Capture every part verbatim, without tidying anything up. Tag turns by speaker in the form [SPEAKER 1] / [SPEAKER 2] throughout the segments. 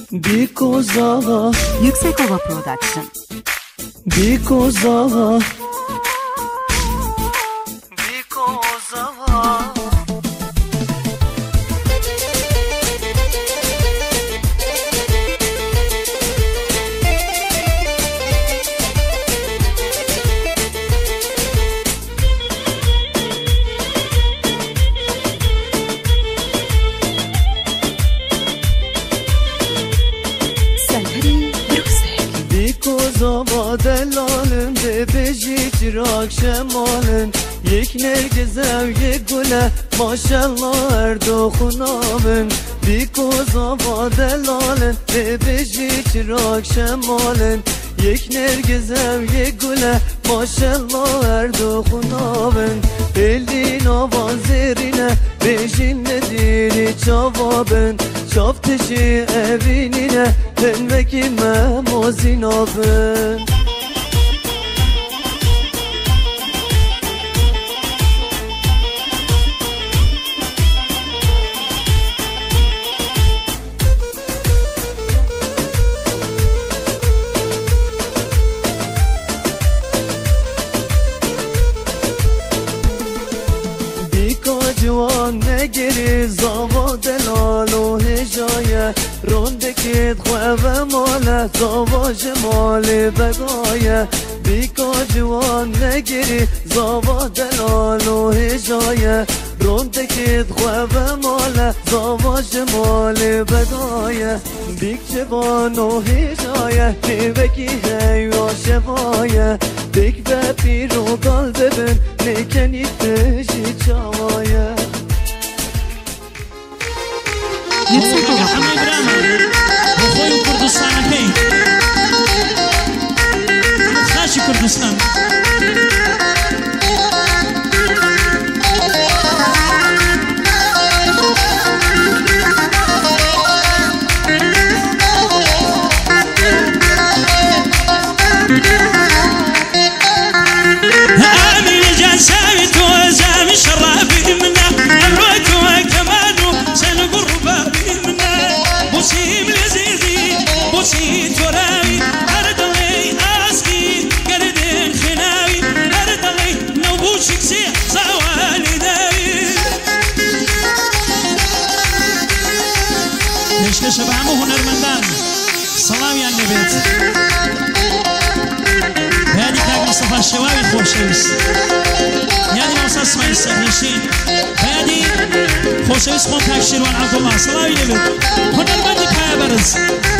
[SPEAKER 1] Bikoza
[SPEAKER 2] Yüksekova Production.
[SPEAKER 1] Bikoza Bikoza دلالن به بجیت راک شمالن یک نرگزه و یک گله ماشالله هر دو خونامن بیکوزا با دلالن به بجیت راک شمالن یک نرگزه و یک گله ماشالله هر دو خونامن بلدین آوان زیرینه بجین ندیری چاوابن شافتشی اوینینه تنوکی ممازینابن جوان نگیری زاوا دلال و هجایه روندکت خواه ماله زاوا جمال بگایه بیکا جوان نگیری زاوا دلال و هجایه روندکت خواه ماله زاوا جمال بگایه بیک جوان و هجایه نیوکی هیوا شوایه بیک به پیر و گال ببن نکنی تشی چاوایه
[SPEAKER 3] Yüksekova Bokhoy Kurdistan-ı Xaçi Kurdistan شبه همه هنرمندان سلامیان نبید بیادی کاک مصطفى شواوی خوشویست یعنی موسا اسماعیل سرنشین بیادی خوشویست خون کاک شیروان عبدالله سلامی نبید هنرمندی پای برز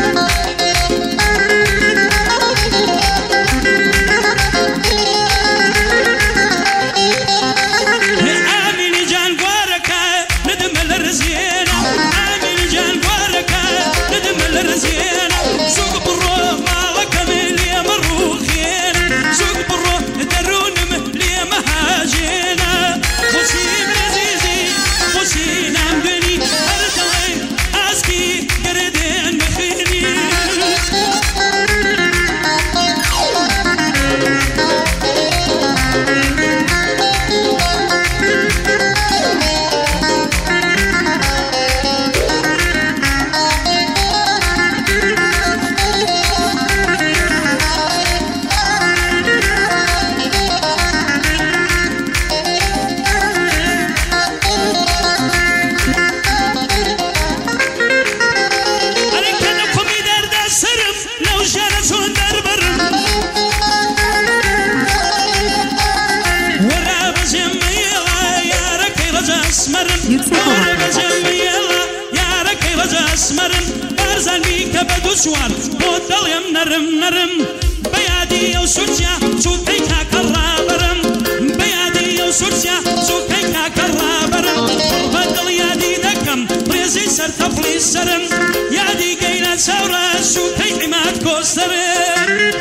[SPEAKER 3] سوار بودل يم نرم نرم بيادي يو سوتيا سوتيكا كرابرم بيادي يو سوتيا سوتيكا كرابرم بدل يادي دكم ريزي سر تفلي سرم يادي قينا سورة سوتيك ما تكسرم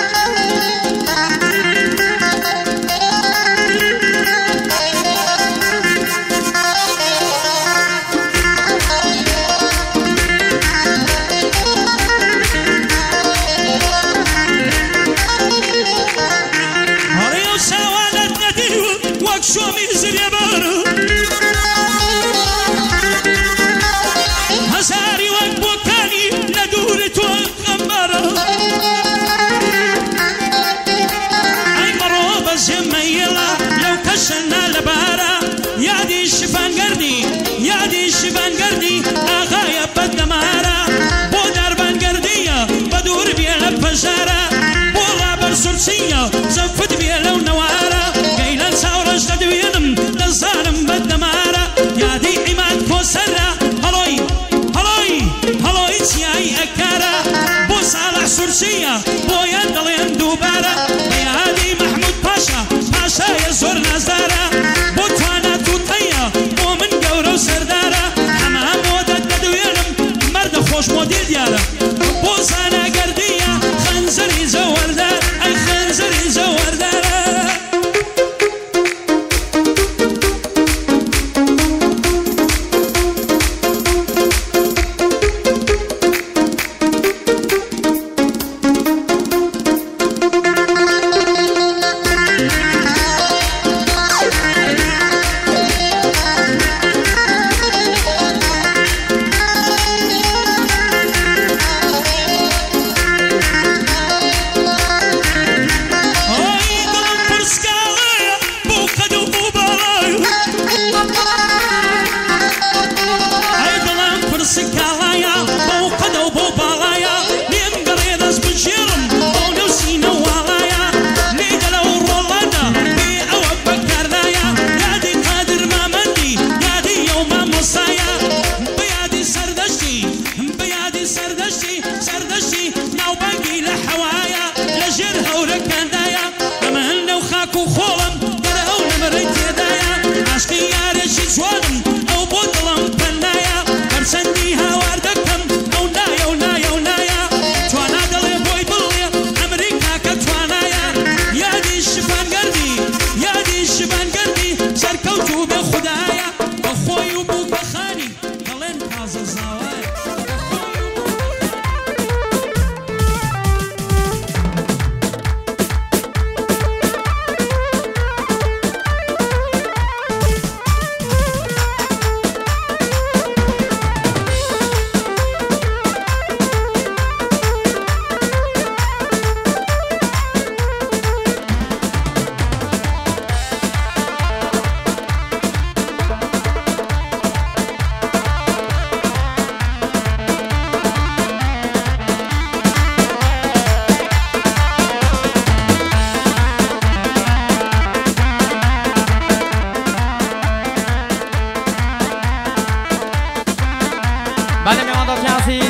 [SPEAKER 3] شو ميزر يا بارو هزاري وقبو كاني ندور بۆیە دڵێن دووبارە بەیادی محمود پاشا پاشایە زۆر نازدارە بۆ توانات و تەیە بۆ من گەورە و سەردارە ئەمە مۆدە دەدوێنم مەردە خۆش مۆدی دیارە بۆ زاناگەردیە خەنزەری زەوەردار ئەی خەنزەری زەوەردارە
[SPEAKER 4] بله میوان داوتین عزیز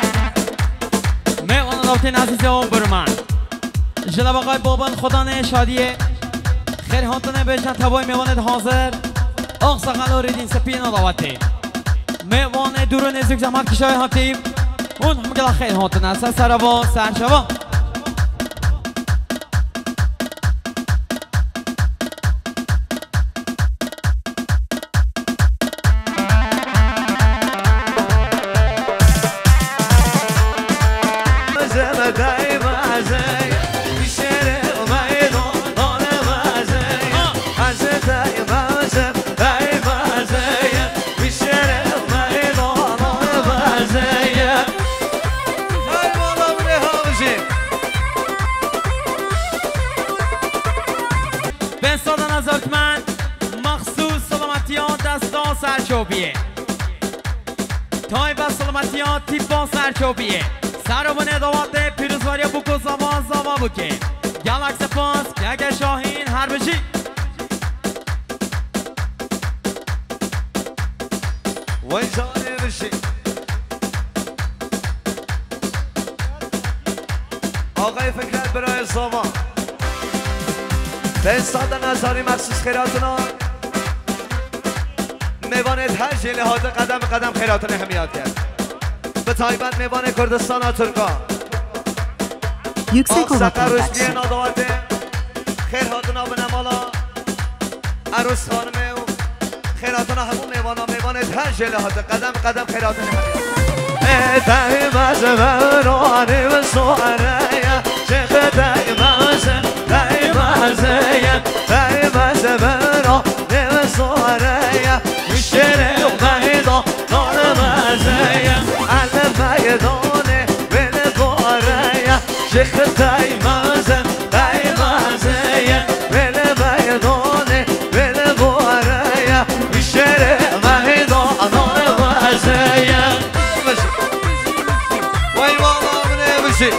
[SPEAKER 4] میوان داوتین عزیز اون برمان جناب آقای بابان خدا نه شادیه خیر هاتنه بیشتر تبای میواند حاضر آق سقل و ریدین سپین داوته میوان دورو نزدیک زحمت کشای هاتیم اون هم گلا خیر هاتنه سر سروا سر شوا سرچوبیه تای با سلامتیان تیپان سرچوبیه سرابون ادوات پیروزواری بکو زمان زمان بکه گلکس پانس که شاهین هر بشی
[SPEAKER 1] وای زانه بشی آقای فکرت برای زمان به استاد نظاری مخصوص خیراتونا میوانت هر جیله هاده قدم قدم خیراتون حمیات کرد به تایبت میوان کردستان ها ترکا
[SPEAKER 2] Yüksek Ova
[SPEAKER 1] روشنی
[SPEAKER 2] Production.
[SPEAKER 1] نادواته خیر هاتون ها به نمالا عروس خانمه و خیراتون ها همون میوان ها میوانت هر جیله هاده قدم قدم خیراتون حمیات دائما زمانه و سواره شیخ دائما زم دائما زیم دائما زمانه و سواره شره میدان نارمزیم علم میدانه بله باره شیخ دایمازم دایمازیم بله میدانه بله باره شره میدان نارمزیم وای والا منه بشی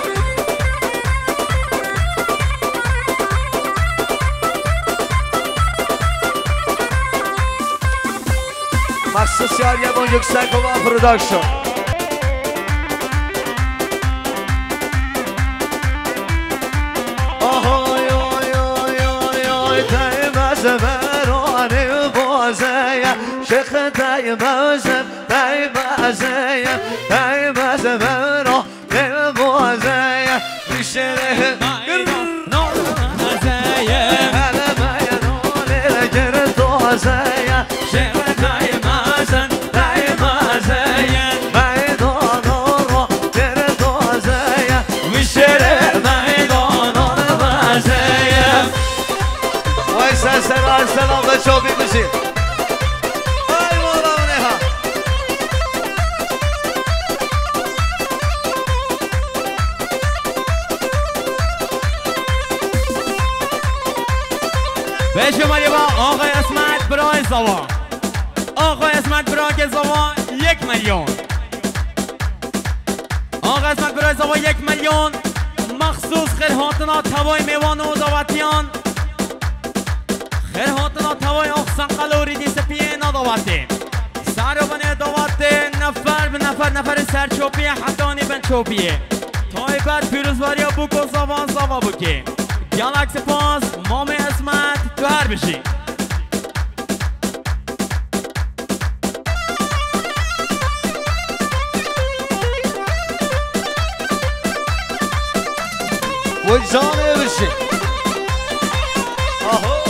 [SPEAKER 1] مخصوص یاریه با yüksek Ova Production عاشق دایمازم دایمازم دایمازم رو دایمازم میشه زایا شعر دایمازن دایمازن میدان رو در دوزایا میشره میدان رو بازایا وای سلام سلام به شو بیمشی وای مولاونه ها
[SPEAKER 4] به شماری با آقای اسمت برای زوا آقای اسمت برای زوا یک میلیون آقای اسمت برای زوا یک میلیون مخصوص خیرهاتنا توای میوان و داوتیان خیرهاتنا توای اخسان قلوری دی سپینا داوتی سر و بنی داوتی نفر به نفر نفر سرچوپیه حتانی بن چوپیه تایبت پیروزواریا بوکو زوان زوا بوکی گالاکسی پاس مامی اسمت تو هر بشی
[SPEAKER 1] و جانه بشی آهو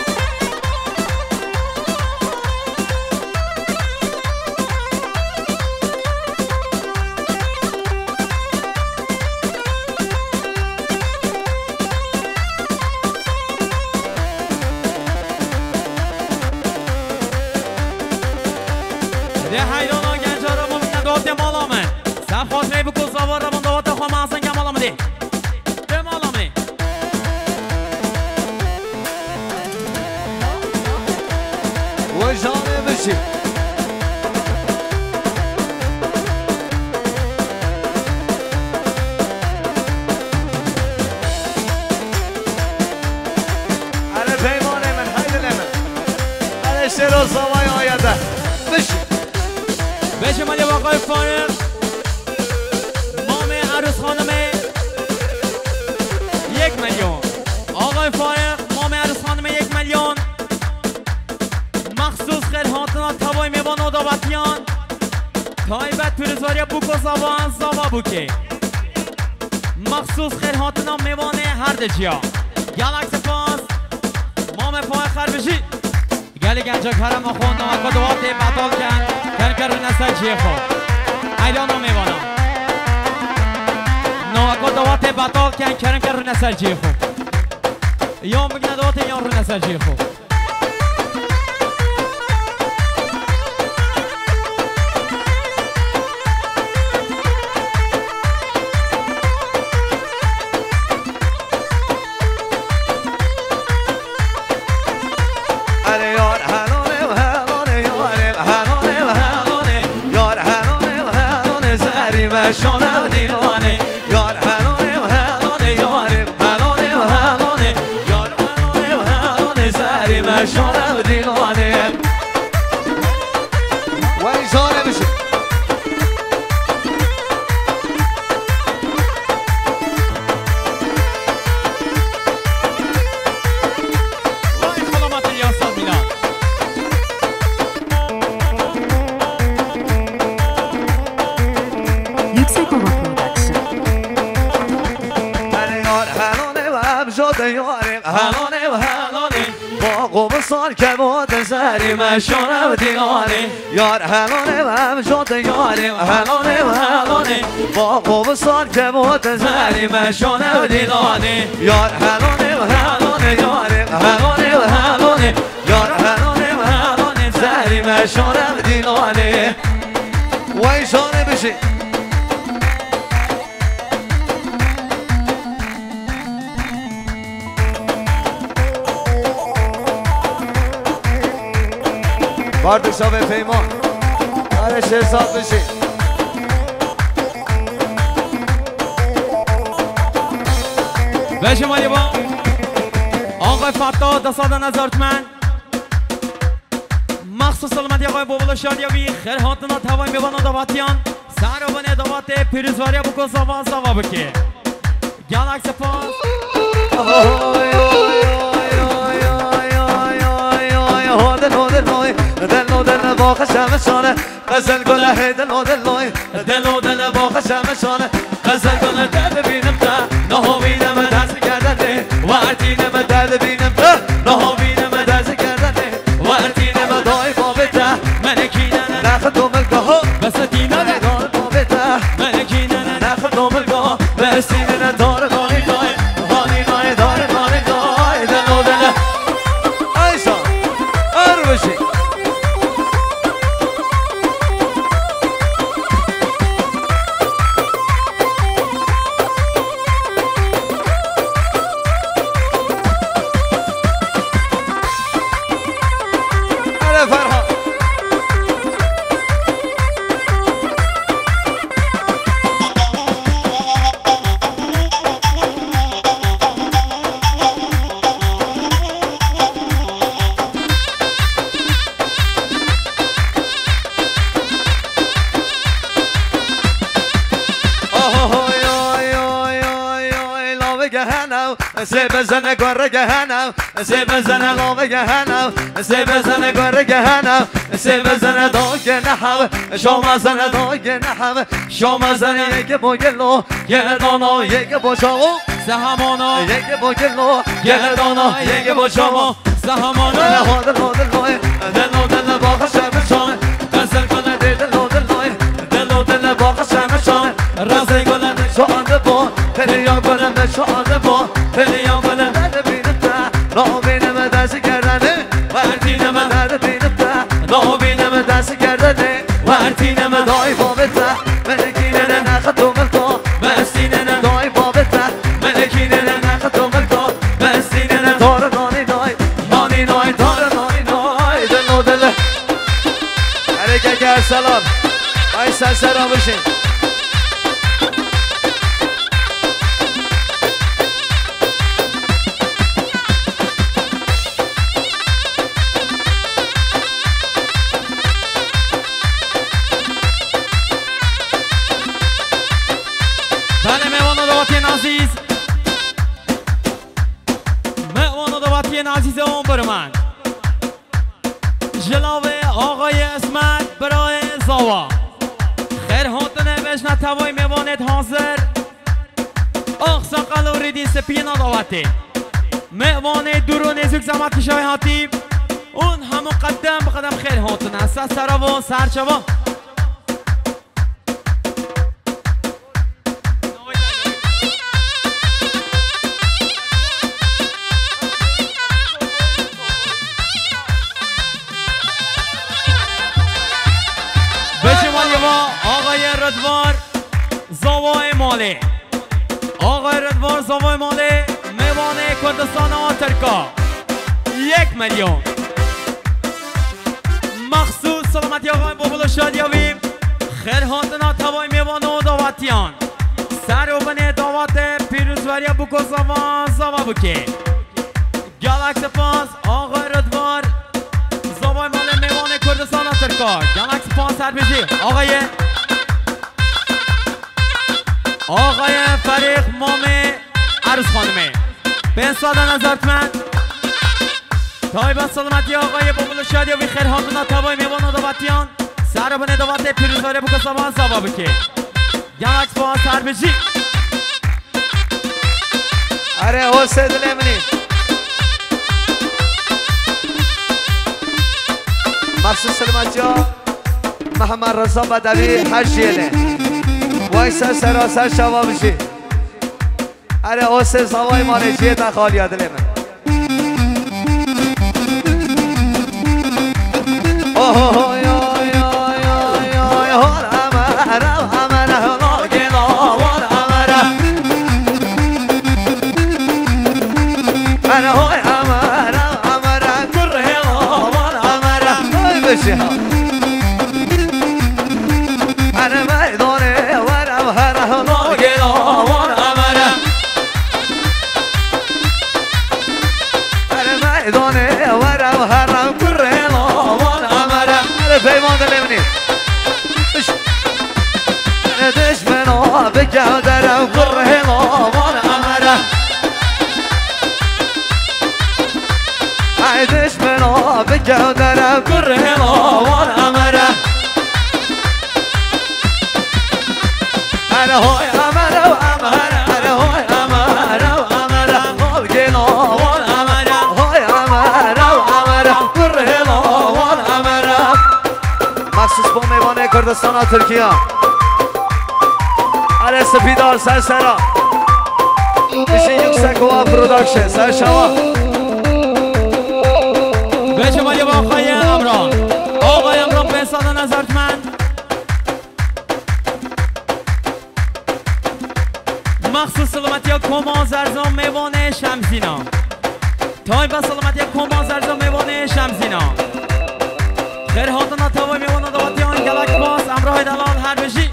[SPEAKER 4] ده حیران ها گنجا را ممکن دوات مالا من سب خاطره بکن زوار را من دوات خواه محسن که مالا منی ده مالا منی
[SPEAKER 1] و جانه بشی اره پیمانه من حیدله من اره شیر و زوای آیده بشی
[SPEAKER 4] بشه مالی باقای فارق مامی عروس خانمه یک میلیون آقای فارق مامی عروس خانمه یک میلیون مخصوص خیرهاتنا توای میوان و داوتیان تایبت پیروزواریا بوکو زوان زوا بوکی مخصوص خیرهاتنا میوان هر دجیا گالاکسی پاس مام پای خربشی گلی گنجا کرم آخون نوکا دواتی بطال کن کن کرو نسل چیه خود ایلانا میوانم نوکا دواتی بطال کن کن کرو نسل چیه خود یام بگنه دواتی یام رو نسل چیه خود
[SPEAKER 1] شونه دیوانه یار هلونه و هلونه یاره هلونه و هلونه یار هلونه و هلونه سری و شونه و دیوانه وای زانه بشه
[SPEAKER 4] وای سلامت ریاست میلاد
[SPEAKER 1] هلانه و هلانه با قوم سال که بود سری مشانه و دیوانه یار هلانه و همشاد یاره هلانه و هلانه با قوم سال که بود سری مشانه و دیوانه یار هلانه و هلانه یاره هلانه و هلانه یار هلانه و هلانه سری مشانه و دیوانه وای شانه بشی باردوش به پیمان آره شهزاد بشین
[SPEAKER 4] به شمالی با آقای فتاح دستاد نظارتمند مخصوص سلامتی آقای بابلا شادیابی خیرهاتنا توای میوان و داوتیان سر و بنی داوت پیروزواریا بکن زوا زوا بکی گالاکسی پاس
[SPEAKER 1] هودن هودن هودن و دل با خشم شانه غزل گله دل و دل لای دل و دل با خشم شانه غزل گله درد بینم تا نه بینم دست کردنه وقتی نم درد بینم تا نه بینم دست کردنه وقتی نم دای بابتا من کینه نخ تو ملگاه بس دینه دار بابتا من کینه نخ تو ملگاه بس دینه دار داری دای داری دای داری داری دای دل و دل ایسا اربشی سيب زنا قرق هنا سيب زنا لوبق هنا سيب زنا قرق هنا سيب زنا دوق نحو شو ما زنا دوق نحو شو ما زنا يجيبو يلو يدونو يجيبو شو
[SPEAKER 4] سهمونو
[SPEAKER 1] يجيبو يلو
[SPEAKER 4] يدونو يجيبو شو سهمونو
[SPEAKER 1] هذا هذا لوي دلو دل باخ شمشون غزل كنا دلو دلو دلو دل باخ شمشون راسي كنا شو عندبو تريا كنا شو عندبو تريا كنا درد بينتا لو بينما داس كردنه وارتينما درد بينتا لو بينما داس كردنه وارتينما داي بابتا ملكينا ناخذو ملكو بسينا داي بابتا ملكينا ناخذو ملكو بسينا دور دوني داي دوني داي دور دوني داي دلو دل عليك يا سلام اي سلام بشين
[SPEAKER 4] عزیز مهمان دعوتی عزیز اون بر من جلوه آقای اسمت برای زاوا خیر هاتنه بشنه توای میوانت حاضر آقسا قلوری دین سپینا دعوتی مهمان دورو نزوک زمت کشای هاتیم اون همون قدم بقدم خیر هاتنه سر سرا و سرچوا آقای ردوار زاوای مالی آقای ردوار زاوای مالی میوان کردستان آترکا یک میلیون مخصوص سلامتی آقای بابلو شادیاوی خیر هاتنا توای میوان و دعوتیان سر و بنی دعوت پیروزوری بکو زاوان زاوا بکی گالاکس پاس آقای ردوار زاوای مالی میوان کردستان آترکا گالاکس پاس سر بجی آقای آقای فریق مامه عروس خانمه به ساده نظرتمند تایبه سلامتی آقای بابلو شادیاوی خیر هاتونا توای میوان و دعوتیان سر بنه دعوت پیروزواری بکن سامان سوا بکی گلکس با سر بجی
[SPEAKER 1] اره حسین دلمنی مخصوص سلامتی ها محمد رضا بدوی هشیله وایسا سراسر شوا بشی اره حسین زوای مالی جیتا خالی ها دل من اوه یا یا یا یا یا هر امر امر هلا گلا وار امر انا هوی امر امر کره هلا وار امر هوی بشی ها انا میدانه دونه ورم هرم کره لاوان امرم پیمان دلمنی دشمنا بکه درم کره لاوان امرم دشمنا بکه جودرم گره لاوان امره اره های امره و امره اره های امره و امره های لاوان امره های امره و امره گره لاوان امره مخصوص با میوان کردستان و ترکیه اره سپیدار سر سرا بشین یکسک و پروداکشن سر شما
[SPEAKER 4] به شمالی با آقای امران آقای امران به ساده نظرتمند مخصوص سلامتی کما زرزان میوان شمزینا تای با سلامتی کما زرزان میوان شمزینا خیر هاتنا تاوی میوان دواتیان گلک باز امراه دلال هر بشی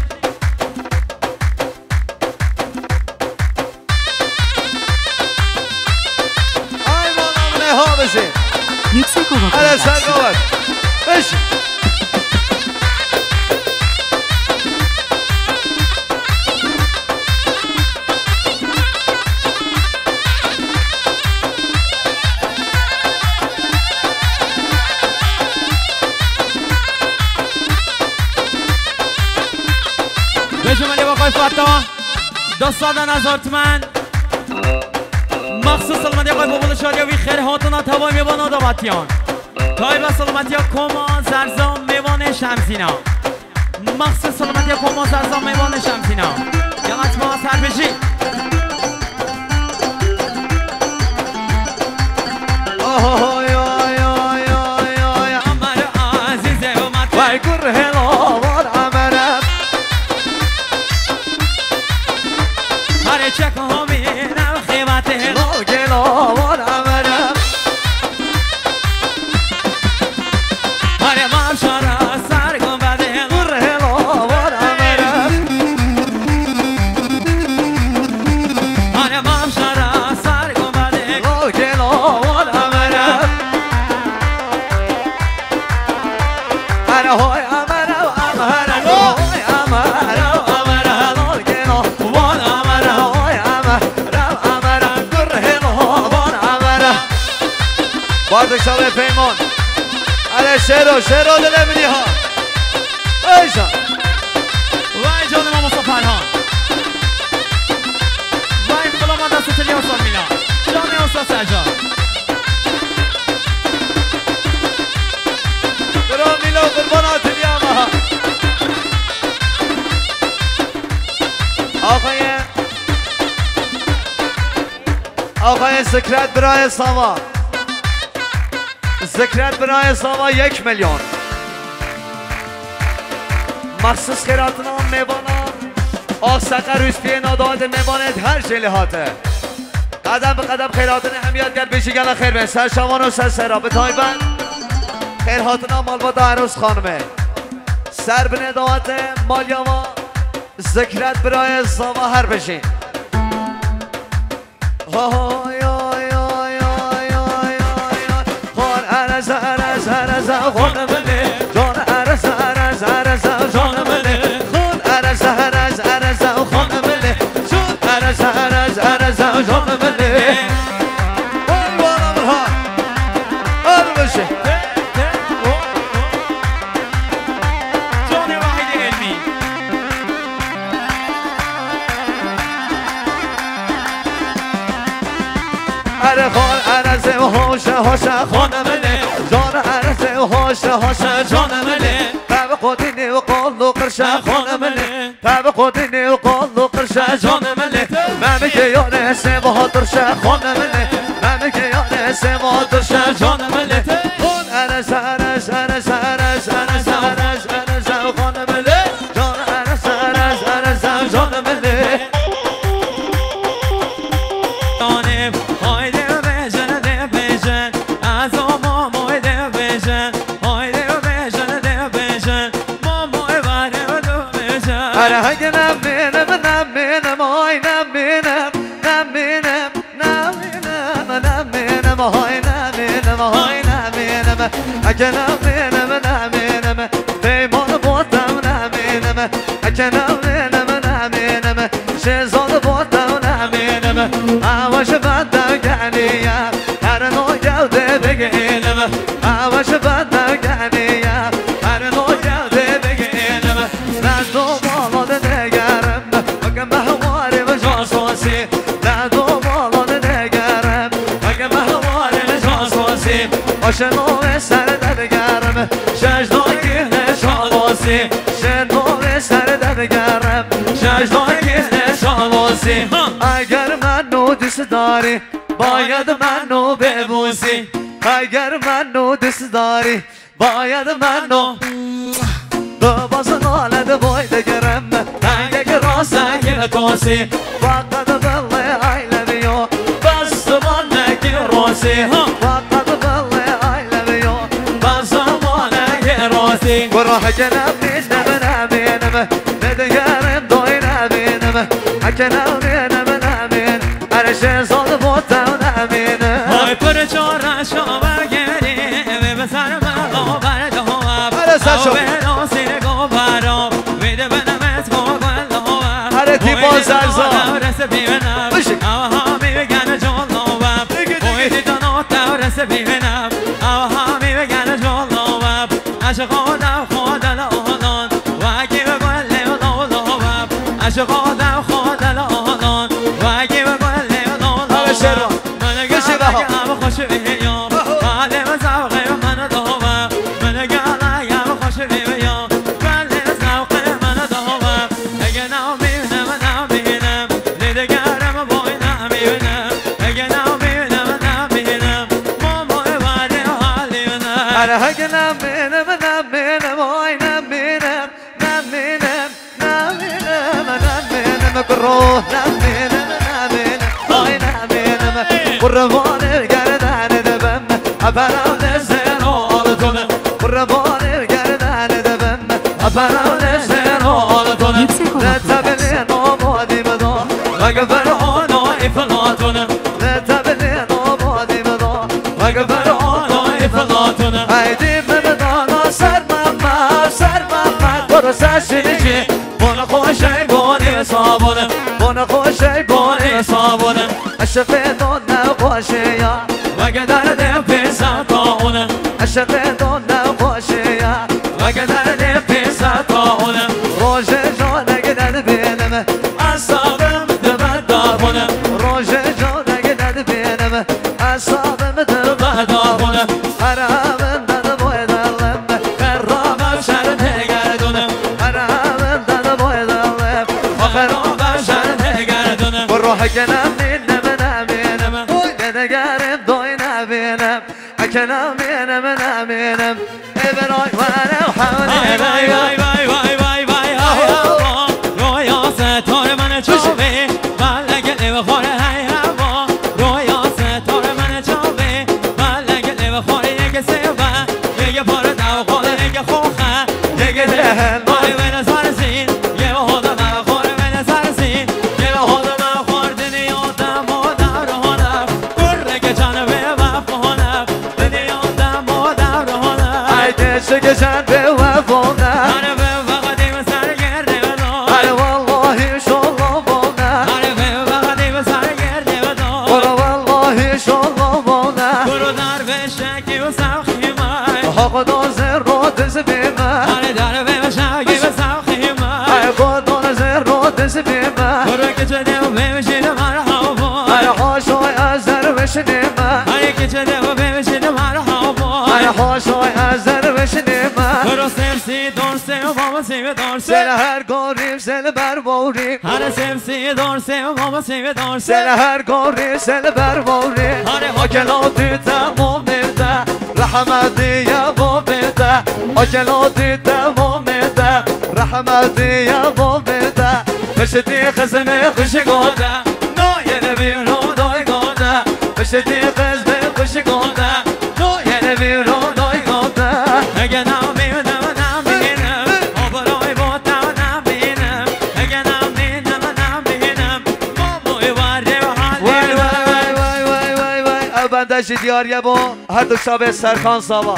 [SPEAKER 1] آی مانامنه ها بشین
[SPEAKER 2] Yüksek Ova
[SPEAKER 1] اره سر
[SPEAKER 2] Production.
[SPEAKER 1] گوهر بشین
[SPEAKER 4] به شمالی با آقای فتا دو ساده نظر تومن مخصوص سلامتی آقای بابول شاریوی خیر هاتونا توای میوان آداباتیان تای با سلامتی کما زرزان میوان شمزینا مخصوص سلامتی کما زرزان میوان شمزینا یلت ما سر بشی
[SPEAKER 1] آهای آی آی آی آی
[SPEAKER 4] امر عزیز اومد
[SPEAKER 1] وای گره لاوان امره
[SPEAKER 4] هر چک ها بینم خیمته
[SPEAKER 1] لاگه لاوان امره
[SPEAKER 4] هر مام شارا سر گم بده
[SPEAKER 1] گره لاوان امره
[SPEAKER 4] هر مام شارا سر گم بده
[SPEAKER 1] لاگه لاوان امره اره های امره و امره های امره و امره لاگه لاوان امره های امره و امره گره لاوان امره باردک شبه پیمان اره شیرو شیرو دل منی ها ایشان
[SPEAKER 4] وای جان ما مصطفی پنهان وای بلا ما دست تلی حسن مینا جان استاد سرجان
[SPEAKER 1] برو میلو قربانات اليوم آقای آقای ذکرت برای ساوا ذکرت برای ساوا یک میلیون مخصوص خیراتنا میوانا آسقه روز پیه ناداد میواند هر جلهاته قدم به قدم خیراتنا همیت گرد بشی گل خیر بین سر شوان و سر سرا به تایبن خیراتنا مال با عروس خانمه سر بنه دعات مالیاما ذکرت برای ساوا هر بشین آی آی آی آی آی آی خان عرز عرز عرز خان بله جان عرز عرز عرز جان بله خان عرز عرز عرز خان بله جان عرز عرز عرز جان بله وای والا برها هر بشه
[SPEAKER 4] جان واحد علمی
[SPEAKER 1] اره خان عرز هاشه هاشه خان بله جان عرز هاشه هاشه جان بله تب قدینی و قال و قرشه خان بله تب قدینی و قال و قرشه جان بله من که یاره سه بهادرشه خان بله من که یاره سه بهادرشه جان بله خان عرز عرز عرز عرز عرز عرز عرز خان بله جان عرز عرز عرز جان بله
[SPEAKER 4] دانم هایده بجن ده بجن از مامای ده بجن هایده بجن ده بجن مامای بره دو بجن
[SPEAKER 1] اره هنگه نمینم نمینم آی نمینم نمینم نمینم نمینم آی نمینم آی نمینم اگه نمینم نمینم پیمان بودم نمینم اگه نمینم نمینم شهزاد بودم نمینم هواش بدم گلیم هر نوع گوده بگیرم شنو سر دلگرم شجدای گیه شالوسی شنو سر دلگرم شجدای گیه شالوسی اگر منو دوست داری باید منو ببوسی اگر منو دوست داری باید منو بازن آلد باید گرم اگر راسه توسی فقط بله I love you بس من نگی روسی فقط بله I love you بس من نگی روسی بروح جنب بینم نبینم ندگرم دوی نبینم اکنم بینم نبین عرش زاد بودم نبینم
[SPEAKER 4] های پر چاره شما گری به سر مقا بردوم او به ناسین گو برام ویده بنمت گو گلوم
[SPEAKER 1] هره تیبا زرزا
[SPEAKER 4] رسه بیبنم او همی بگن جلوم ویدی دانوتا رسه بیبنم او همی بگن جلوم عشقادم خودل آنان و اگی بگل لولوم عشقادم خودل آنان و اگی بگل لولوم من گلم خوش بیام حالم زوقه من دوم من گلم خوش بیام گلم زوقه من دوم اگه نبینم نبینم دیدگرم بای نبینم اگه نبینم نبینم مامای وعده حالی منم
[SPEAKER 1] اره اگه نبینم نبینم آی نبینم نبینم نبینم نبینم گروه نبینم نبینم آی نبینم قربان گردن دبم ابرم نزن آل کنم قربان گردن دبم ابرم نزن آل کنم نتبلی نامادی بدا مگه فرحان آی فلاتونم نتبلی نامادی بدا مگه فرحان آی فلاتونم ایدی بمدانا سر ممم سر ممم برو سشنیجی بنا خوشه بانی صابونم بنا خوشه بانی صابونم عشق دون نخوشه یا مگه درد پیسا کاونم عشق دون نخوشه یا مگه درد پیسا کاونم روژ جان اگه درد بینم اصابم دمت دارونم روژ جان اگه درد بینم اصابم دمت دارونم حرامم داد باید علم خرابم شر نگردونم حرامم داد باید علم خرابم شر نگردونم بروح گنم نینم نبینم نگرم دوی نبینم اکنم بینم نبینم ای برای منم حولی
[SPEAKER 4] وای وای وای وای وای وای هوا رویا ستاره من چوبه بلگه بخوره های هوا رویا ستاره من چوبه بلگه بخوره یک سیوه یک پار دوخوره یک خوخه یک دهن مای به نظر سین یه بخوده بخوره به نظر سین یه بخوده بخور دنیا دم و دورانم گره که جانه به وفانم دنیا دم و دورانم
[SPEAKER 1] ای دشه که جن به وفانم
[SPEAKER 4] آره به وقتی به سر گرده بدان
[SPEAKER 1] اره والله شالله بانم
[SPEAKER 4] آره به وقتی به سر گرده بدان
[SPEAKER 1] برو والله شالله بانم
[SPEAKER 4] برو در بشکی و سوخی من
[SPEAKER 1] حق دازر رو دز بیمه
[SPEAKER 4] آره در بشکی و سوخی من
[SPEAKER 1] ای خود دازر رو دز بیمه
[SPEAKER 4] برو که چده و بمشید مرحبا
[SPEAKER 1] اره حاشای از در بشنیمه
[SPEAKER 4] آره که چده و بمشید مرحبا
[SPEAKER 1] اره حاشای از در بشنیمه
[SPEAKER 4] برو سمسی دارسه و بابا سیوه
[SPEAKER 1] سل
[SPEAKER 4] دارسه
[SPEAKER 1] هر گاریم سل برباریم
[SPEAKER 4] آره سمسی دارسه و بابا سیوه
[SPEAKER 1] سل
[SPEAKER 4] دارسه
[SPEAKER 1] هر گاری سل برباریم
[SPEAKER 4] آره
[SPEAKER 1] آکلاتی تمام میده رحمتی یا با میده آکلاتی تمام میده رحمتی یا با میده بشتی خزمه خوش گاده نایه نبیرو دای گاده بشتی خزمه خوش گاده نایه نبیرو دای گاده
[SPEAKER 4] اگه نبینم نبینم آبرای بودم نبینم اگه نبینم نبینم ماموی وارده و حالی
[SPEAKER 1] وای وای وای وای وای وای بندش دیاریه با هر دو شب سرخان سابا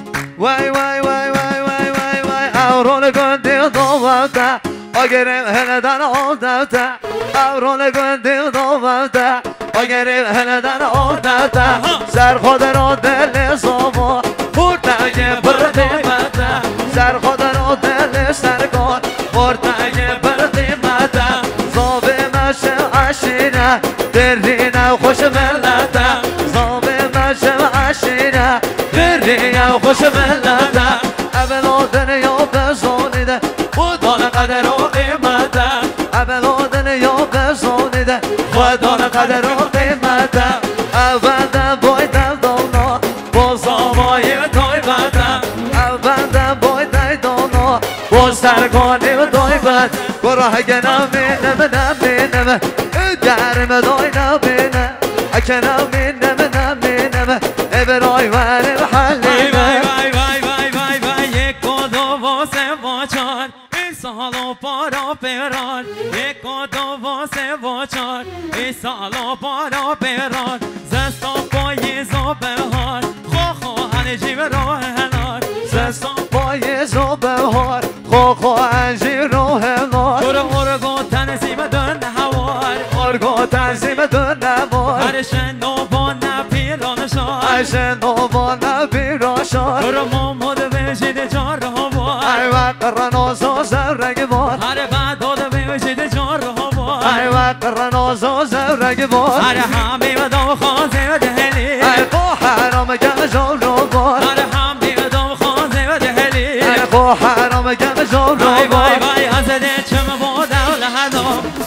[SPEAKER 1] وای وای وای وای وای وای وای اورون گندی دومده آگریم هندن آدمده اورون گندی دومده آگریم هندن آدمده سر خود را دل سابا بردنگه بردیمده سر خود را دل سرگان بردنگه بردیمده زابه مشه عشیره درینه خوش ملده زابه مشه عشیره یا خوش ملته اولا دنیا بزانیده خودان قدر و قیمته اولا دنیا بزانیده خودان قدر و قیمته اولا باید دانا باز آمای تایبته اولا باید دانا باز ترکانی و تایبت گراه گنم بینم نمینم گرم دای نبینم اکنم بینم نمینم ابرای ورم حلی
[SPEAKER 4] وای وای وای وای وای وای یک و دو و سه و چار این سال و پارا پیران یک و دو و سه و چار این سال و پارا پیران زستان پاییز و بهار خو خو انجی و راه هنار
[SPEAKER 1] زستان پاییز و بهار خو خو انجی راه هنار
[SPEAKER 4] برو ارگو تنظیم دن هوار
[SPEAKER 1] ارگو تنظیم دن هوار
[SPEAKER 4] هرشن و با نپیران شار
[SPEAKER 1] هرشن و با نپیران شار
[SPEAKER 4] برو محمد بشید جار هوار
[SPEAKER 1] ای وقت رناز و زورگ بار
[SPEAKER 4] هر بعد داده بشید جار هوار
[SPEAKER 1] ای وقت رناز و زورگ بار
[SPEAKER 4] هر همی و دو خوازه و دهلی
[SPEAKER 1] ای خو حرام گم جام رو بار
[SPEAKER 4] هر همی و دو خوازه و دهلی
[SPEAKER 1] ای خو حرام گم جام رو
[SPEAKER 4] وای
[SPEAKER 1] بار
[SPEAKER 4] وای وای از دچم بود لحظا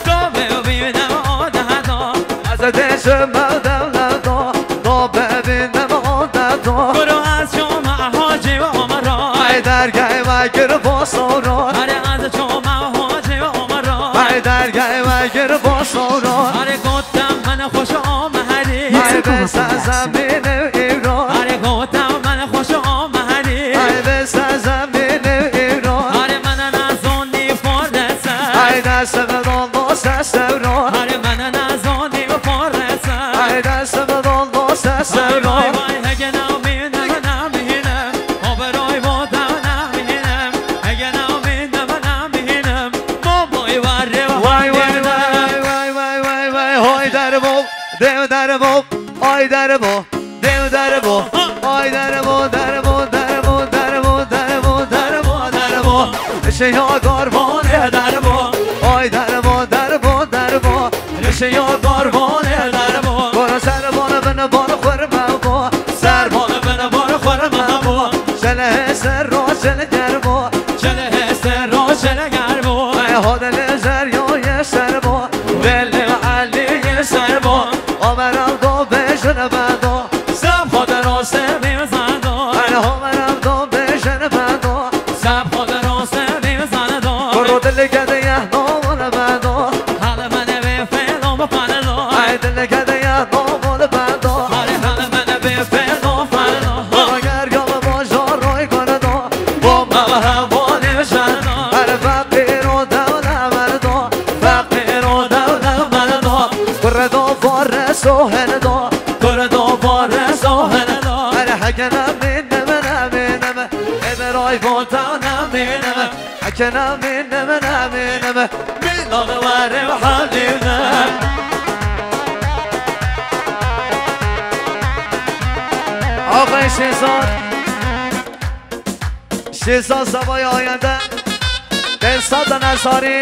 [SPEAKER 4] تو ببینم آدهدا
[SPEAKER 1] از دشم دولتا تو ببینم آدتا
[SPEAKER 4] برو از شما حاجی و عمرا
[SPEAKER 1] ای درگه وگر با سورا
[SPEAKER 4] هر از شما حاجی و عمرا
[SPEAKER 1] ای درگه وگر با سورا
[SPEAKER 4] هر گفتم من خوش آمدی
[SPEAKER 1] ای بس زمین ایران
[SPEAKER 4] هر گفتم من خوش آمدی
[SPEAKER 1] ای بس زمین ایران
[SPEAKER 4] هر من نزونی فارسه
[SPEAKER 1] ای دست بدان واسه سوران
[SPEAKER 4] هر من نزونی فارسه
[SPEAKER 1] ای دست بدان واسه
[SPEAKER 4] وای
[SPEAKER 1] سوران
[SPEAKER 4] وای وای اگه نمینم نمینم آبرای بودم نمینم اگه نمینم نمینم بابای وره و
[SPEAKER 1] وای وای وای وای وای وای وای های در بو دیو در بو آی در بو دیو در بو آی در بو در بو در بو در بو در بو در بو در بو رشه یا گاربانه در بو آی در بو در بو در بو رشه یا گاربانه در بو برو سر بانه بنه بانه خورم بو سر بانه بنه بانه خورم بو شله سر رو شله گر بو
[SPEAKER 4] چله هسته رو چله گربو
[SPEAKER 1] ای ها دل زریای سر بو دل علی سر بو آمرم دو بشن بندو
[SPEAKER 4] سب خود رو سبیم زندو
[SPEAKER 1] ای ها مرم دو بشن بندو
[SPEAKER 4] سب خود رو سبیم زندو
[SPEAKER 1] برو دل کده یه نامون بندو
[SPEAKER 4] حال من به فعلم بپندو
[SPEAKER 1] ای دل کده یه نامون بندو
[SPEAKER 4] حال من به فعلم بپندو
[SPEAKER 1] برو گرگام باشار روی کندو با مهربانی بشن هر فقیر و دولت مردو فقیر و دولت مردو کردو بارس و هندو کردو بارس و هندو هر حکه نمینم نمینم ابرای بوتا نمینم حکه نمینم نمینم میلان وره و حلینم آقای شیزان شیزان سبای آینده بهزاد نصاری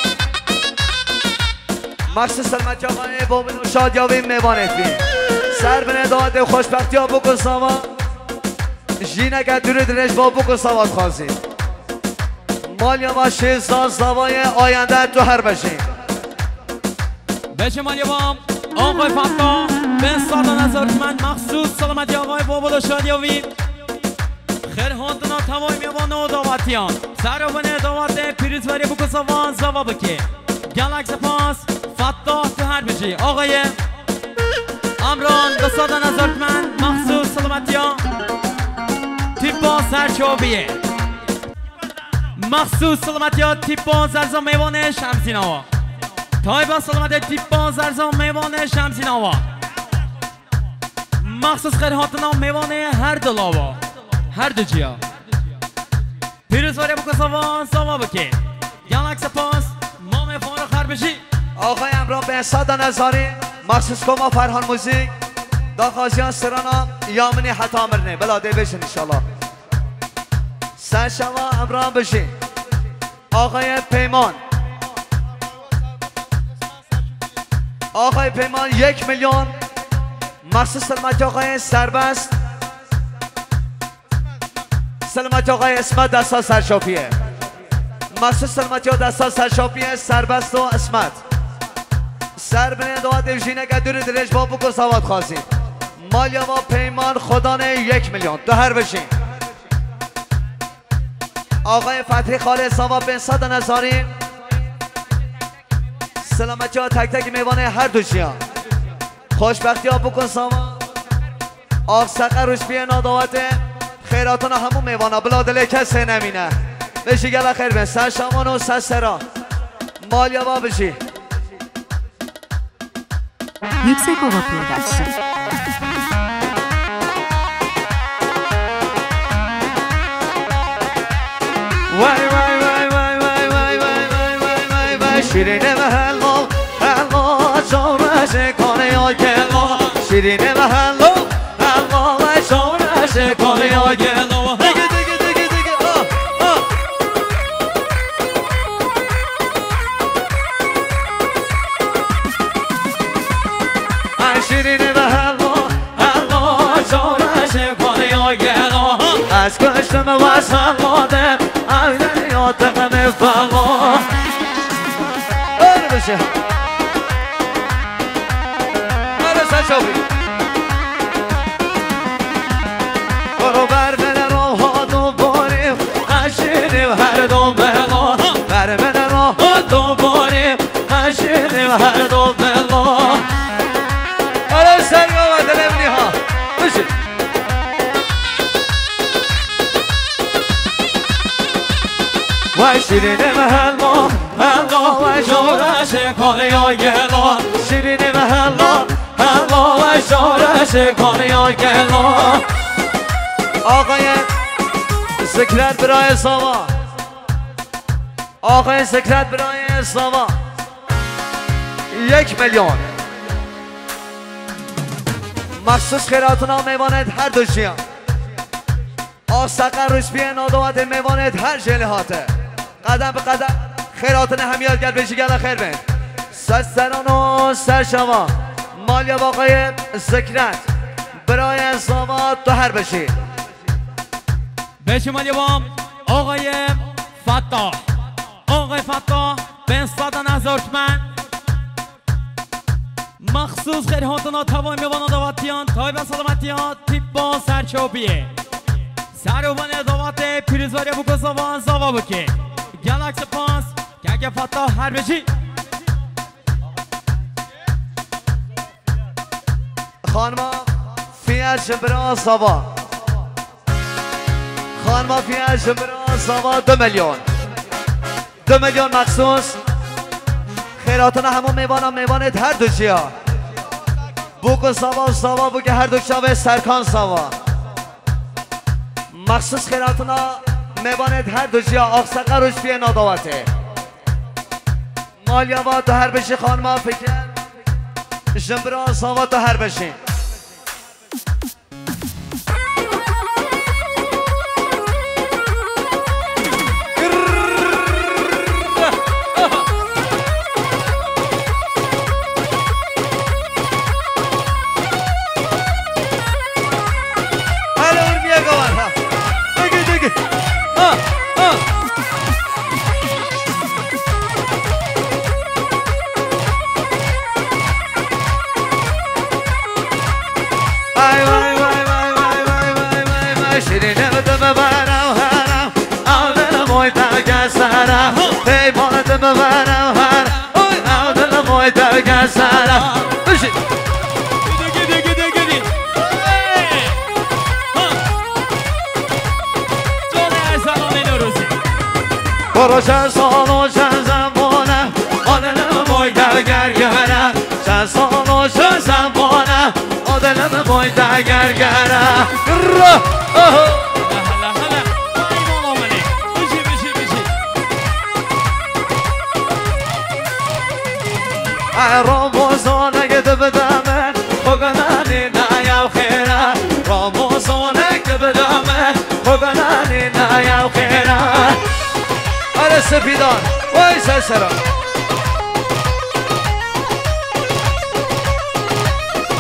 [SPEAKER 1] مخصوص سلمتی آقای بومن و شادیاوی میوانتی سر به نداده خوشبختی ها بکن ساوا جینه که دور درش با بکن ساوات خوازی مالیا ما شیزان سبای آینده تو هر بشین
[SPEAKER 4] بچه مالی بام آقای فتا به سادان ازارتمند مخصوص سلامتی آقای بابل و شادیاوی خیر هاندنا توای میوان و داوتیان سر و بنه داوت پیروزوری بکن سوان زوا بکی گلک سپاس فتا تو هر بجی آقای امران به سادان ازارتمند مخصوص سلامتی ها تیپا سرچوبیه مخصوص سلامتی ها تیپا زرزا میوان شمسین ها تای با سلامتی تیپا زرزا میوان شمسین ها مخصوص خیر هاتنا میوان هر دلاوا هر دو جیا پیروز واری بکن سوان سوا بکی گلک سپاس ما میفارو خر بشی
[SPEAKER 1] آقای امران بهزاد نظاری مخصوص کما فرهان موزیک داخازیان سرانا یامنی حتا مرنه بلاده بشین انشالله سر شما امران بشین آقای پیمان آقای پیمان یک میلیون مخصوص سلمت آقای سربست سلامتی آقای اسمت دستا سرشاپیه مخصوص سلامتی ها دستا سرشاپیه سربست و اسمت سر بنید دوات دیوشینه که دور درش با بکن سواد خواستیم مالیا با پیمان خدانه یک میلیون دو هر بشین آقای فتحی خالد سوا بن صد نظاری سلامتی ها تک تک میوانه هر دوشی ها خوشبختی ها بکن سوا آف سقر روش بیه نادوات خیراتون همون میوانه بلا دل کسی نمینه بشی گل خیر بین سر شامان و سر سرا مالیا با بشی
[SPEAKER 2] Yüksekova Production.
[SPEAKER 1] وای وای وای وای وای وای وای وای وای وای وای شیرینه و هلو هلو جورش کنه یا گلو شیرینه و هلو هلو جورش کنه یا گلو دیگه دیگه دیگه دیگه آه آه شیرینه و هلو هلو جورش کنه یا گلو از کشتم و سلامه آیدن یادم فلا آره بشه آره سرشاوی برو بر من رو ها دوباریم اشینیم هر دو بلا بر من رو ها دوباریم اشینیم هر دو بلا آره سرگاه و دلمنی ها بشه وای شیرینه و هلو هلو و جورش کنه یا گلو شیرینه و هلو هلو و جورش کنه یا گلو آقای سکرت برای سوا آقای سکرت برای سوا یک میلیون مخصوص خیراتونا میوانید هر دوشیان آسقر روش بیه نادوات میوانید هر جلهاته قدم به قدم خیراتون همیاد گرد بشی گرد خیر بین سرسران و سرشما مالیا باقای ذکرت برای انصامات تو هر بشی
[SPEAKER 4] بشی مالیا بام آقای فتاح آقای فتاح بن صد هزار تومن مخصوص خیراتون ها توای میوان داواتیان تای به سلامتی ها تیپ با سرچوبیه سروان داوات پیروزواری بکن زوان زوا بکن گالاکس پانس که اگه فتاح هر بشی
[SPEAKER 1] خانما فیاش برا سوا خانما فیاش برا سوا دو میلیون دو میلیون مخصوص خیراتون همون میوانم میوانید هر دو چیا بوکو سوا و سوا بو که هر دو شاوه سرکان سوا مخصوص خیراتون میوانید هر دو چیا آقسقه روش بیه ناداوته مالیا با تو هر بشی خانما فکر جنبرا سوا تو هر بشی ببرم هر اوی دل موی درگه سرم بشی
[SPEAKER 4] گیدی گیدی گیدی جان ارسلان نوروزی
[SPEAKER 1] برو چند سال و چند زمانه دل موی درگر گرم چند سال و چند زمانه دل موی درگر گرم راموزانه گده بدمه بگنانی نایم خیره راموزانه گده بدمه بگنانی نایم خیره آره سپیدان وای سرسرا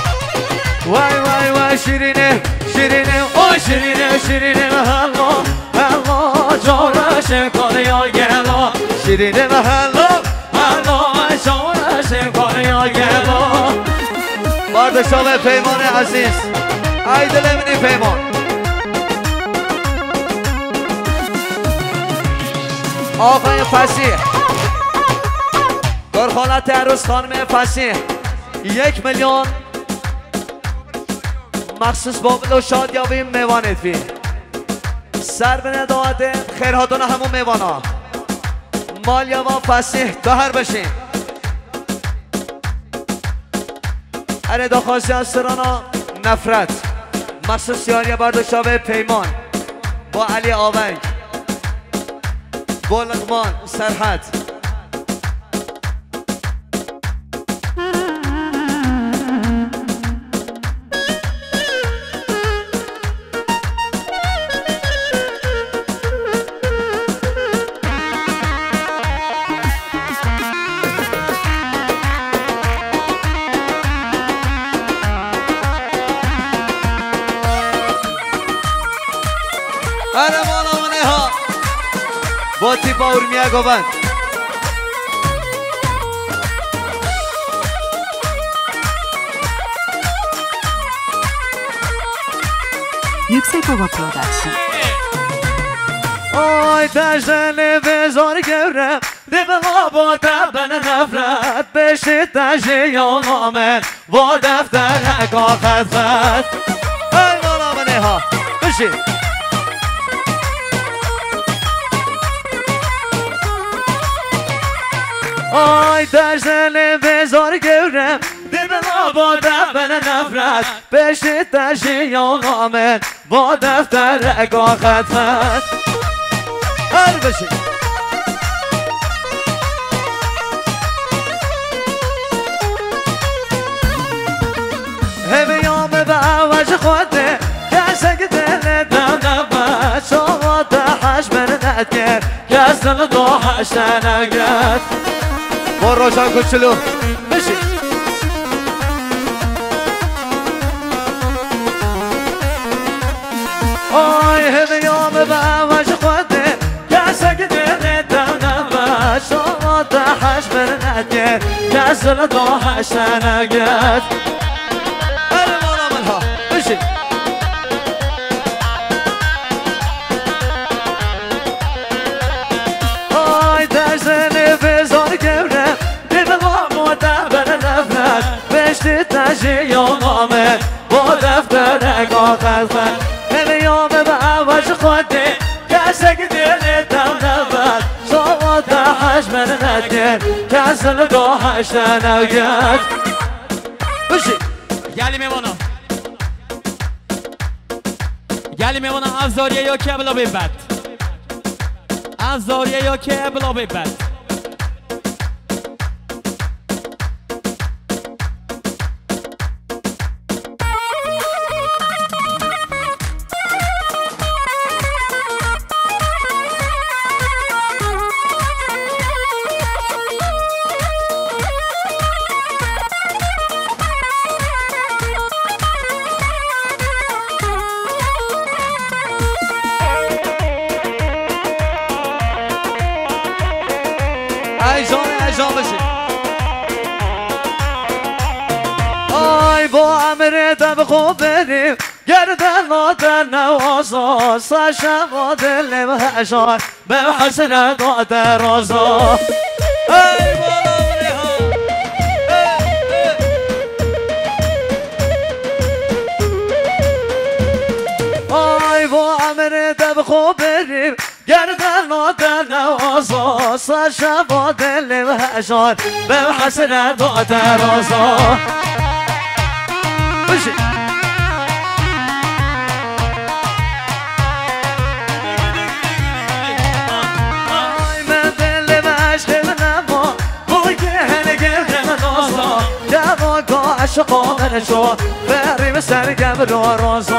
[SPEAKER 1] وای وای وای شیرینه شیرینه او شیرینه شیرینه هلو جورش کنی یا گلا شیرین محلا هلا جورش کنی یا گلا پادشاه پیمان عزیز ای دل منی پیمان آقای فسیح گرخانت عروس خانم فسیح یک میلیون مخصوص بابل و شادیابی میوانید فی سر به نداده خیرهاتون همون میوانا مالیا و فسیح دهر بشین اره داخواستی از سرانا نفرت مخصوص یاری برداشتابه پیمان با علی آونگ با لقمان سرحد اره مالا منه ها با تیپا ارمیا گوبند
[SPEAKER 2] Yüksek Ova Production.
[SPEAKER 1] آی تجدن بزار گرم دبلا با تبن نفرت بشی تجی یا نامن با دفتر کاغذ خط ای مالا منه ها بشی آی تجدن بزار گرم دبلا با تبن نفرت بشی تجی یا نامن با دفتر کاغذ خط هر بشی همیام به عوض خوده کسی که دل دم نبود شما دهش من ندگر کس دل دوهش نگرد با روشن کچلو بشی آی همیام به عوض خوده کسی که دل دم نبود شما دهش من ندگر کس دل دوهش نگرد آی تجزن بزار گرم دیدم مدبر نفرت بشتی تجی یا نامه با دفتر کاغذ خط همیام به عوض خوده کسی که دل دم نبود شما دهش من ندیر کسی دهش نگرد بشی
[SPEAKER 4] گلی میمونم گلی میمونم از زاریه یا که بلا ببد از زاریه یا که بلا ببد
[SPEAKER 1] آی با امر دب خوب بریم گردن نادر نوازا ساشم با دل محشار به حسن نادر رازا ای بالا بری ها آی با امر دب خوب بریم گردن نادر نوازا ساشم با دل محشار به حسن نادر رازا بشی آی من دل عشق منم بوی هل گرم نازا دوا گاه عشقا من شو بریم سرگم رو رازا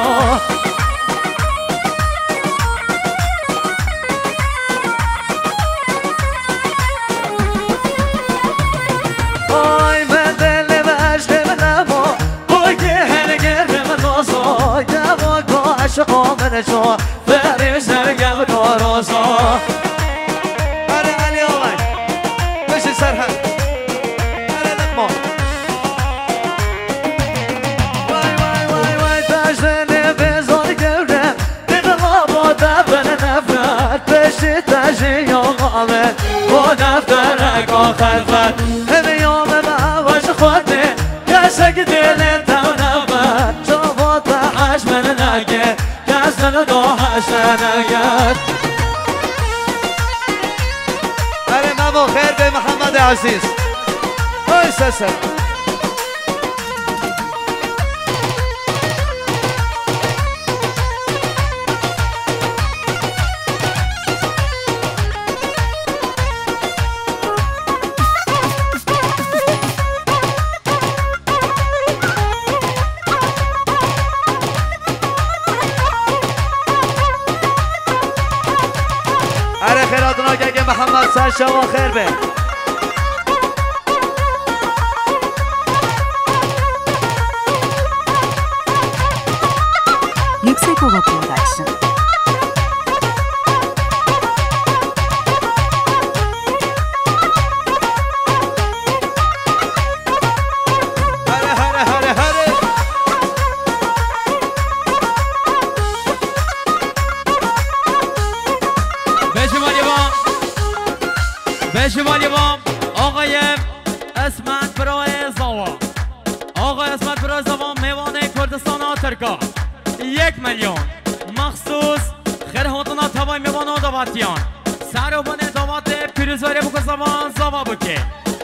[SPEAKER 1] آی من دل عشق منم بوی هل گرم نازا دوا گاه عشقا من شو بریم میوانی سرگم رو روزا آره علی آقای بشی سرحد آره نقما وای وای وای وای تجرنه بزار گره دیدما با دبن نفرت بشی تجری آقامه با دفترک آخر فت همه یام باوش خودنه کسک دل تونمت چا با تحش من نگه کس من داهش نگه اره مبا خیر به محمد عزیز ای سسر اره خیراتونا که محمد سر شما خیر به
[SPEAKER 2] 육색호가 프로덕션
[SPEAKER 1] هره هره هره هره
[SPEAKER 4] بشمالی بام بشمالی بام آقای اسمت برای زوا آقای اسمت برای زوا میوان کردستان آترکا یک میلیون مخصوص خیر هاتونا تبای میوان آداباتیان سر و بانه دامات پیروزوری بکن زمان زوا بکه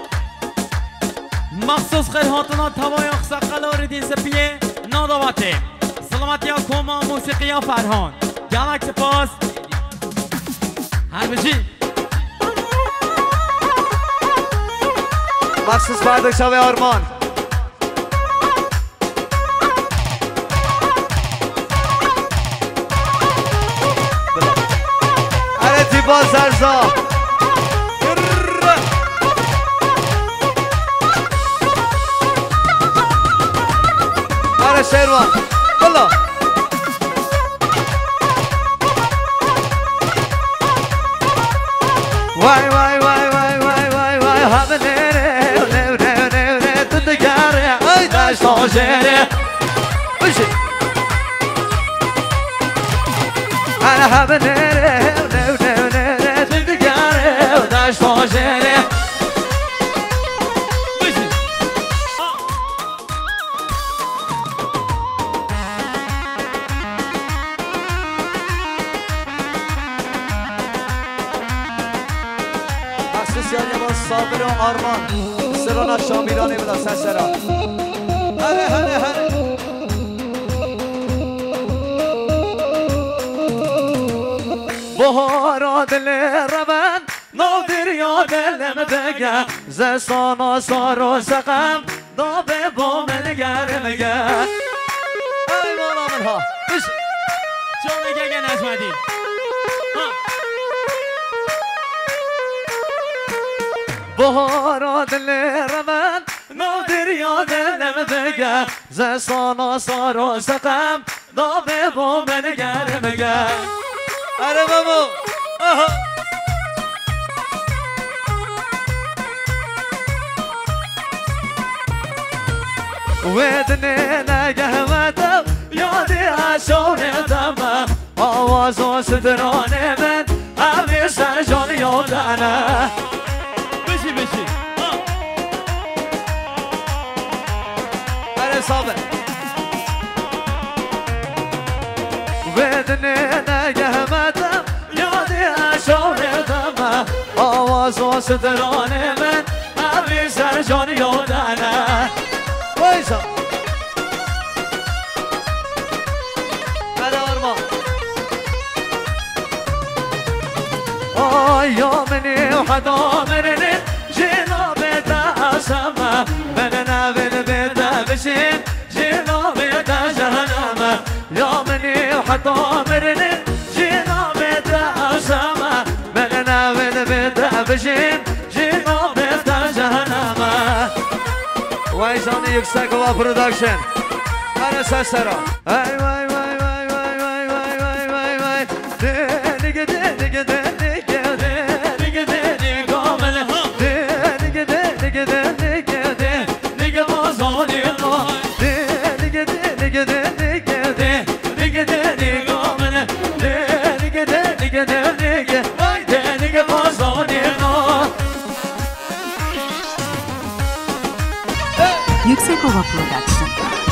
[SPEAKER 4] مخصوص خیر هاتونا تبای اخساقل و ردین سپیه ناداباته سلامتی ها کوما موسیقی ها فرهان گلک سپاس هر بشی
[SPEAKER 1] مخصوص بعد شب آرمان اره تیبا زرزا اره شیروان بلا وای وای وای وای وای وای وای همه نره نره نره نره تو دگره ای داشت آجره بشی انا همه نره نره نره تو دگره داشت آجره
[SPEAKER 4] بشی
[SPEAKER 1] مخصوص یاد با صابر و آرمان سرانا شامیرانی بدا سسرا هره هره هره بهارا دل ربن نادر یا دلم بگم زستانا سار و سقم دابه با من گرمگه ای مولا من ها بشی
[SPEAKER 4] چون اگه نشمدی
[SPEAKER 1] بهارا دل رمن نادر یا دلم بگم زستانا سار و سقم دابه با من گرمگه اره بابا آها ودنه نگهمتم یادی عشانتم آواز و سترانه من همه سر جان یادنه
[SPEAKER 4] بشی بشی
[SPEAKER 1] اره صابر ودنه نگهمتم یادی عشانتم آواز و سترانه من همه سر جان یادنه وایسا بله آرمان آیا منی و حدا منی جناب تحسم من نبیل بیده بشین جناب تجهنم یا منی و حدا منی جناب تحسم من نبیل بیده بشین جناب تجهنم وایزان yüksek hava production Bana ses sera Ay vay vay vay vay vay vay vay vay vay بازانی دیگه دیگه دیگه دیگه دیگه آمنه دیگه دیگه دیگه دیگه بازانی
[SPEAKER 2] Yüksek Ova Production.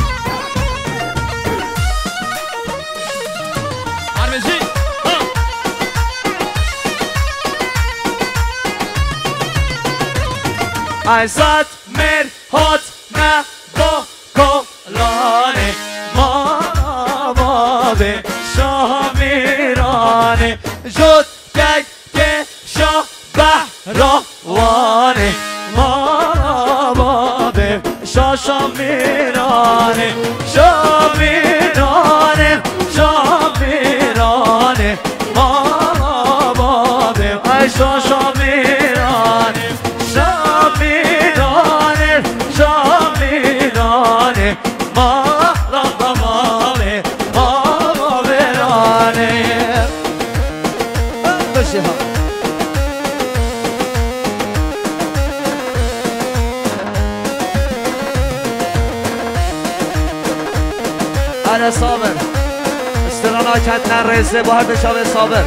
[SPEAKER 4] Armeci.
[SPEAKER 1] Aysat mer hot na bo kolane Manabe şamirane Jod kek ke şah bahravane Manabe şah şamirane Şamirane Şamirane Manabe ay şah şamirane Şamirane Şamirane Mağrabamale Mağraberane Öşeha Ana sabır İstirana kendine rezze bu her beşave sabır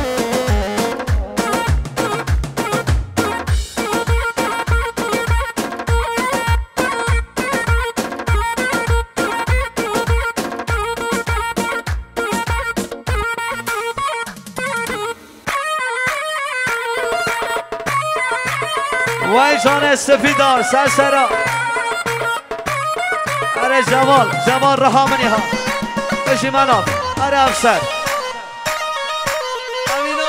[SPEAKER 1] وای جان سفیدار سرسرا اره جمال جمال رحامنی ها بشی منام اره افسر امینا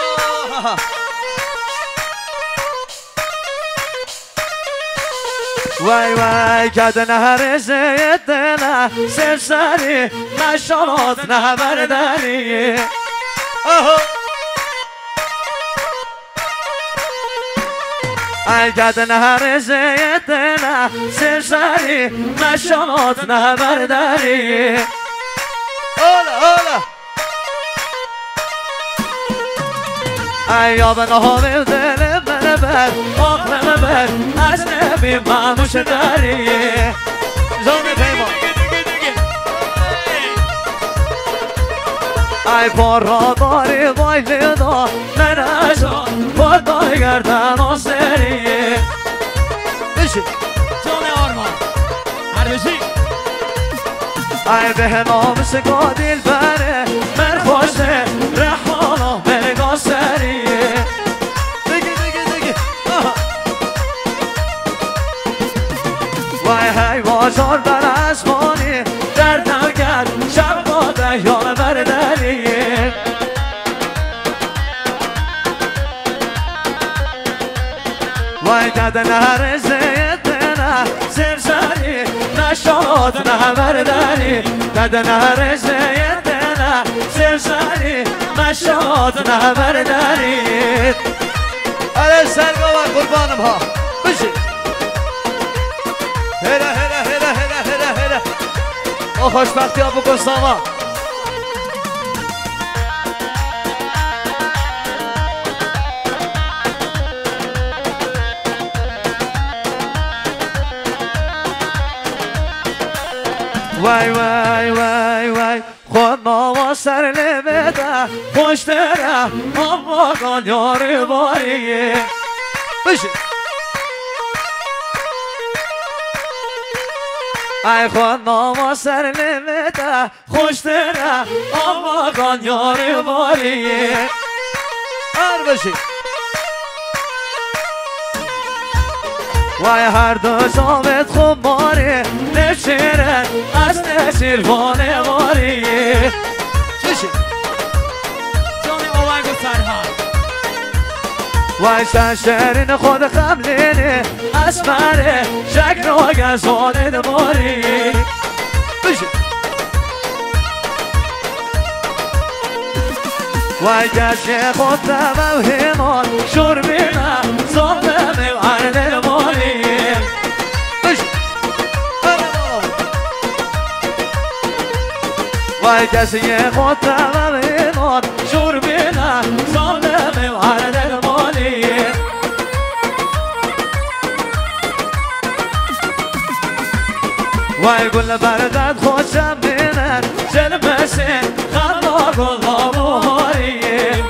[SPEAKER 1] وای وای کد نهر زید نه سرسری نشانات نه برداری ای کد نهر زید نه سرسری نشانات نه برداری اولا اولا ای یا به نهار دل من بر آقل بر از نبی منوش داری زانی پیمان ای پارا داری وای لیدا من اشان خود داری گردن آسری بشی
[SPEAKER 4] جان آرمان عربشی
[SPEAKER 1] ای به نام سگا دیل بره من خوشه رحانا مرگا سری دیگه دیگه دیگه وای های واجار بر اسمانی دردم کرد شب قاده یان برداری وای کد نهر زید نه سرسری نشاد نه برداری کد نهر زید نه سرسری نشاد نه برداری اره سرگا و قربانم ها بشی هره هره هره هره هره هره او خوشبختی ها بکن ساما وای وای وای وای خود ناما سر لبده خوشتره اما کن یاری باریه بشی ای خود ناما سر لبده خوشتره اما کن یاری باریه هر بشی وای هر دو جامت خوب باره نشیرن از نشیر وانه باری چشی
[SPEAKER 4] جان آونگ و سرحال
[SPEAKER 1] وای شنشرین خود خملینه اسمره شکل و گزانه دماری بشی وای گشه خود دمم همان شور بینم ظالمه و عرده ماری بشی وای کسی خود دمم همان شور بینم ظالمه و عرده ماری ويقول بردت خوشم بینن جلمشین خلاق و غابوریه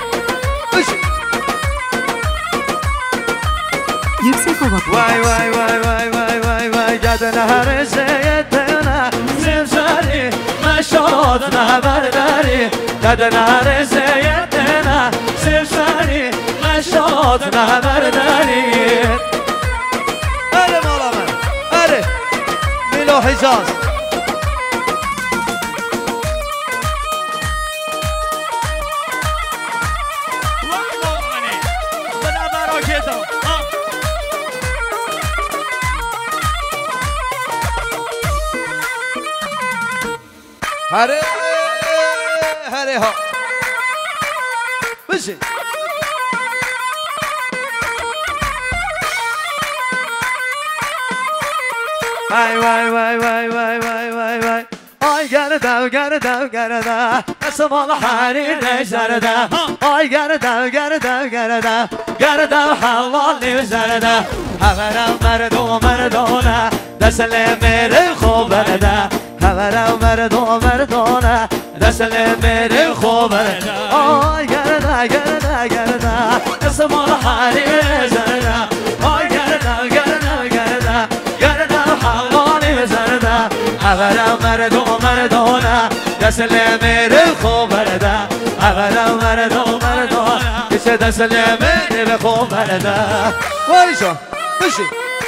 [SPEAKER 2] Yüksek Ova
[SPEAKER 1] وای
[SPEAKER 2] Production.
[SPEAKER 1] وای وای وای وای وای وای گد نهر زیتنا زمزاری مشاد نبرداری گد نهر زیتنا زمزاری مشاد نبرداری اره مولا من اره میلو حجاز هره هره ها بشین وای وای وای وای وای وای وای وای آی گردم گردم گردم قسم الله حریر نشردم آی گردم گردم گردم گردم حوالی زردم خبرم مردم مردونه دسل میره خوب برده خبرم مردم مردونه دسل میره خوب برده آی گردم گردم گردم قسم الله حریر زردم آی گردم گردم گردم گردم حوالی زردم خبرم مردم مردونه دسل میره خوب برده خبرم مردم مردونه کسی دسل میره خوب برده وای شو بشی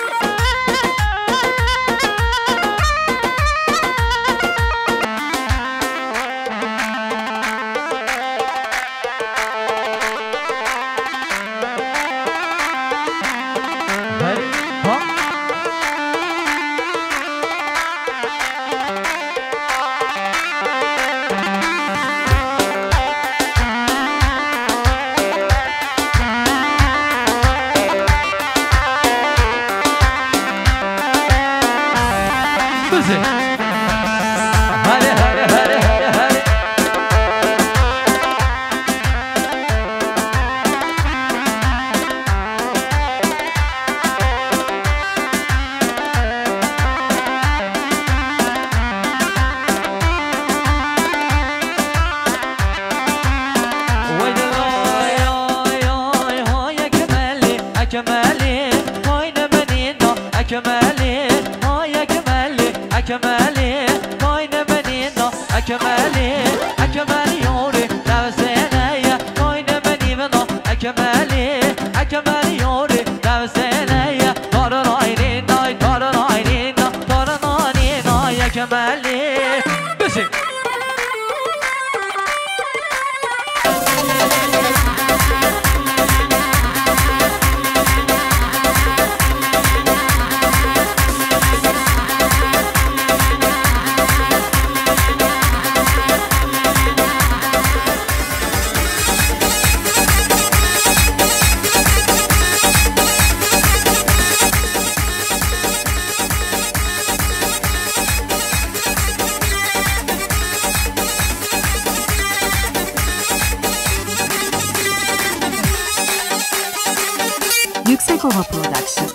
[SPEAKER 2] Yüksek Ova Production.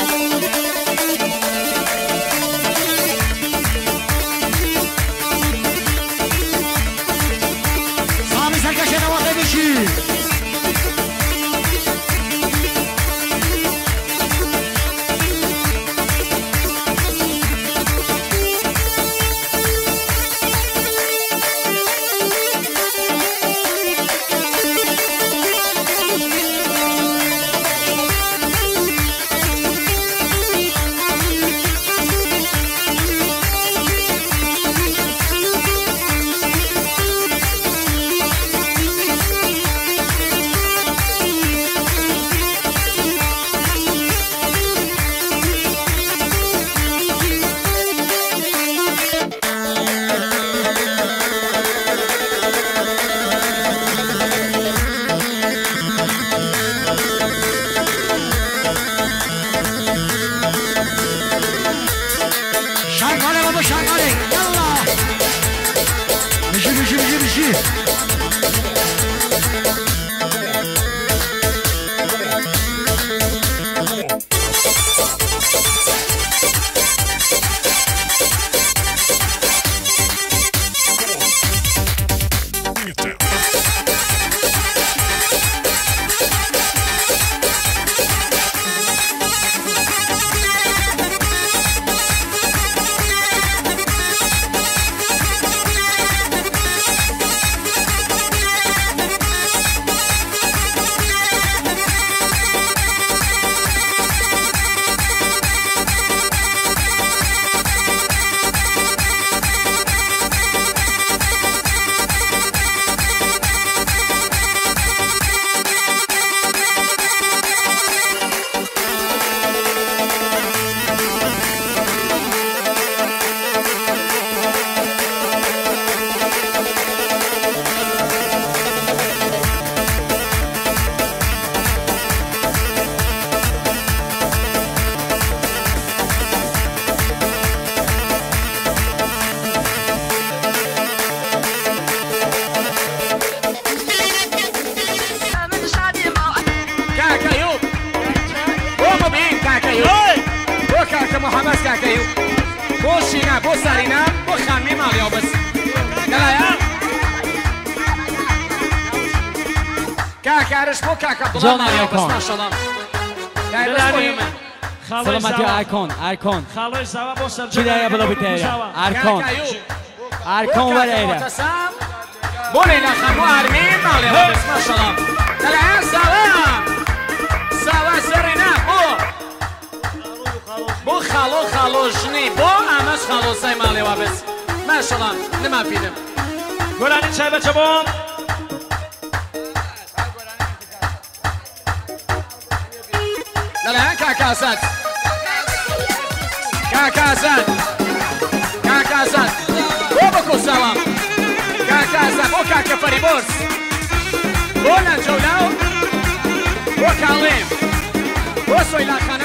[SPEAKER 3] Sami Serkeş'e ne vakit işi?
[SPEAKER 5] کارش بۆ کاک عەبدوڵڵا
[SPEAKER 4] جان
[SPEAKER 5] ماڵێوە بەس
[SPEAKER 4] ئایکۆن.
[SPEAKER 5] ماشەڵڵا کارش بۆ من
[SPEAKER 3] خاڵۆی
[SPEAKER 4] سلامتی
[SPEAKER 3] زاوا
[SPEAKER 4] ئایکۆن ئایکۆن
[SPEAKER 3] خاڵۆی زاوا بۆ سەرجەم
[SPEAKER 4] چی دایە بڵۆ بتێرە ئارکۆن ئارکۆن وەرێرە
[SPEAKER 5] بۆ لەیلا خانم و ئارمین ماڵێوە بەس ماشەڵڵا دەلایەن ساوا ساوا سەرێنا بۆ بۆ خاڵۆ خاڵۆ ژنی بۆ ئامەش خاڵۆسای ماڵێوە بەس ماشەڵڵا نما بینم
[SPEAKER 3] گۆرانی چای بەچە بۆم
[SPEAKER 5] لەلایەن کاکاسات کاکاسات کاکاسات بۆ بکۆ ساوام کاکاسات بۆ کاکە فەریبۆرس بۆ لەنجەولاو بۆ کاڵێم بۆ سۆیلا خان